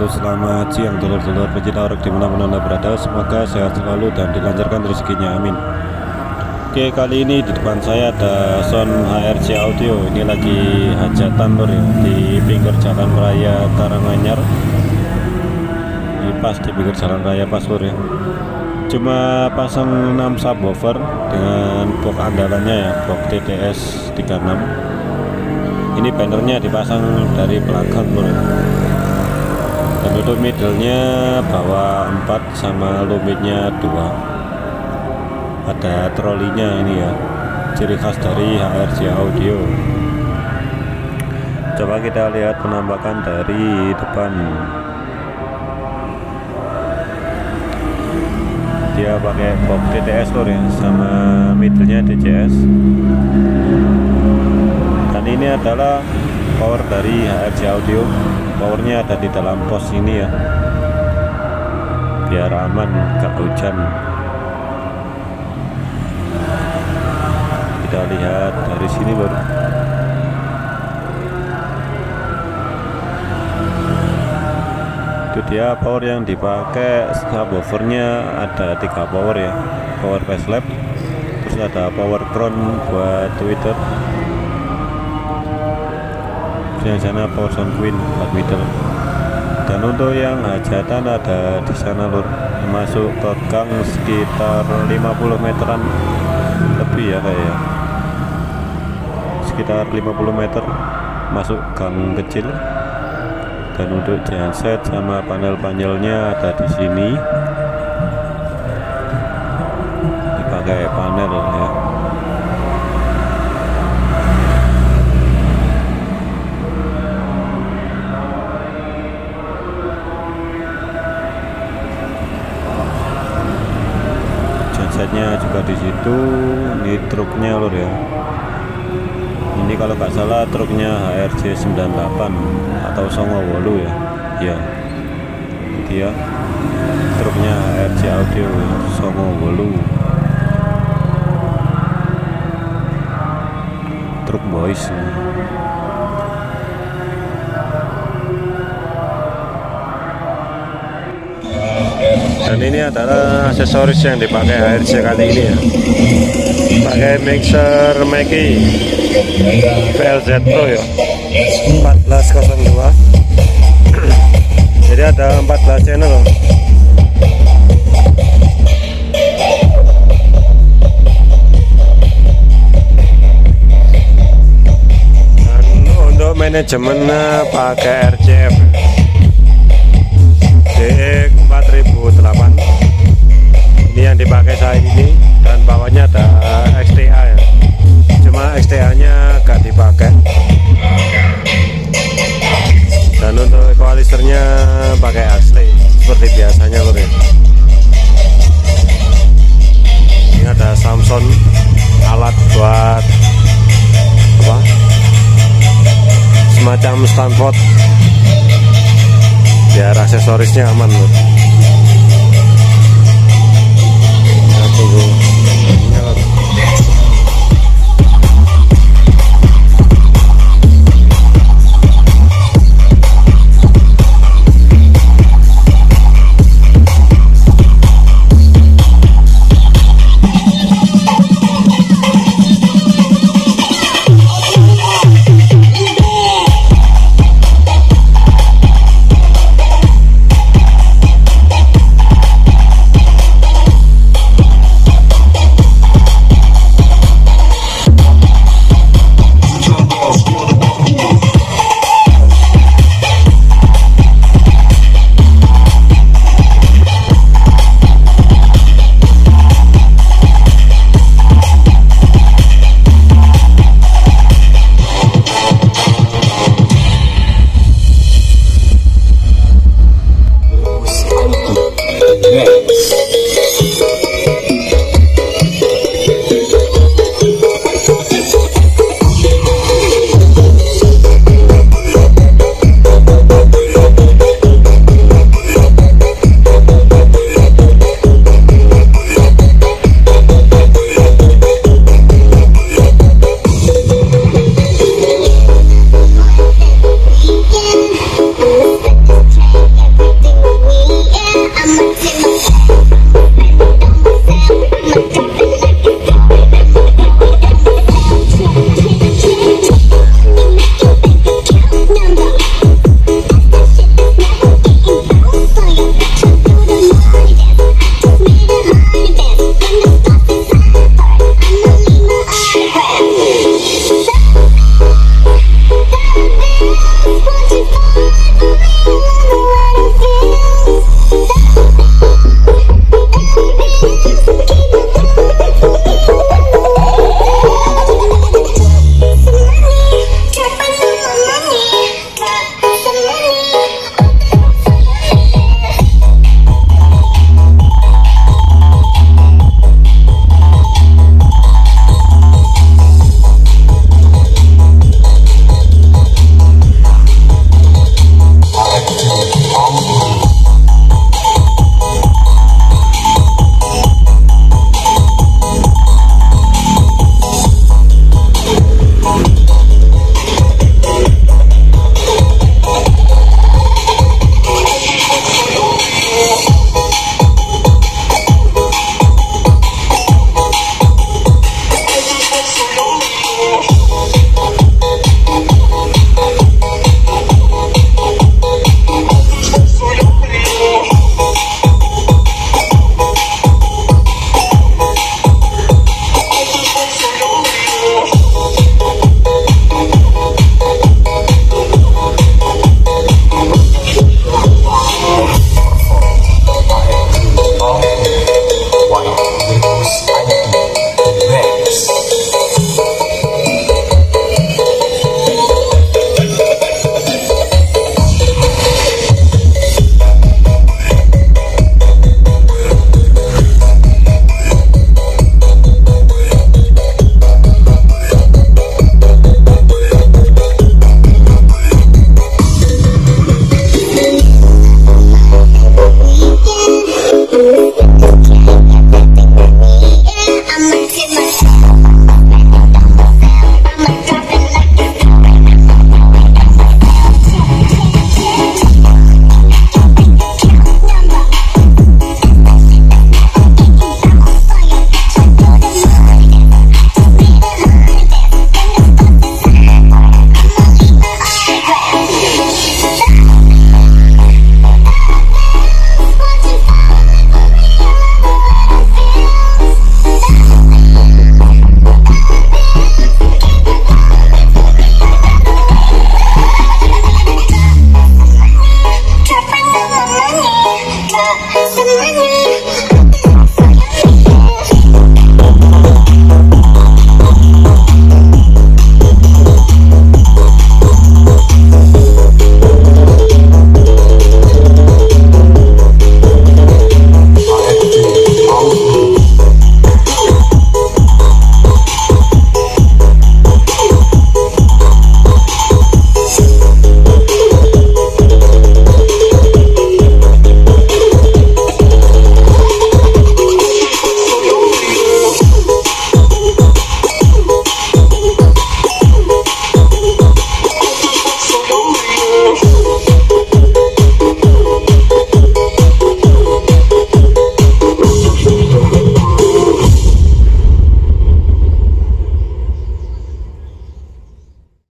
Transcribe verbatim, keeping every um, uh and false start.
wabarakatuh. Selamat siang dulur-dulur pecinta orek dimanapun anda berada. Semoga sehat selalu dan dilancarkan rezekinya, amin. Oke, kali ini di depan saya ada sound H R C Audio. Ini lagi hajatan lur ya, di pinggir jalan raya Karanganyar. Ini pas di pinggir jalan raya pas lur ya. Cuma pasang enam subwoofer dengan box andalannya ya, box T D S tiga enam. Ini bannernya dipasang dari belakang lur. Dan untuk middle-nya bawah empat sama low mid-nya dua. Ada trolinya ini ya, ciri khas dari H R C Audio. Coba kita lihat penampakan dari depan. Dia pakai box T D S lur ya, sama middle-nya D C S. Dan ini adalah power dari H R C Audio. Powernya ada di dalam pos ini ya, biar aman gak hujan. Kita lihat dari sini lur. Itu dia power yang dipakai. Subwoofernya ada tiga power ya, power facelift, terus ada power crown buat tweeter, yang sana power sound queen buat middle. Dan untuk yang hajatan ada di sana lur, masuk ke gang sekitar lima puluh meteran lebih ya kayak, sekitar lima puluh meter masuk gang kecil. Dan untuk genset sama panel-panelnya ada di sini, dipakai panel ya. Gensetnya juga di situ. Ini truknya lur ya. Ini kalau nggak salah truknya H R C sembilan delapan atau Songo Wolu ya. Ya, dia truknya H R C Audio Songo Wolu. Truk boys. Dan ini adalah aksesoris yang dipakai H R C kali ini ya. Pakai mixer Mackie V L Z Pro ya, empat belas nol dua. Jadi ada empat belas channel. Dan untuk manajemennya pakai R C F D X empat ribu delapan. Ini yang dipakai saat ini. Dan bawahnya ada X T A ya, cuma X T A nya gak dipakai. Dan untuk equalizernya pakai Ashley seperti biasanya lur ya. Ini ada Samsung, alat buat apa, semacam Stanford, biar aksesorisnya aman lur.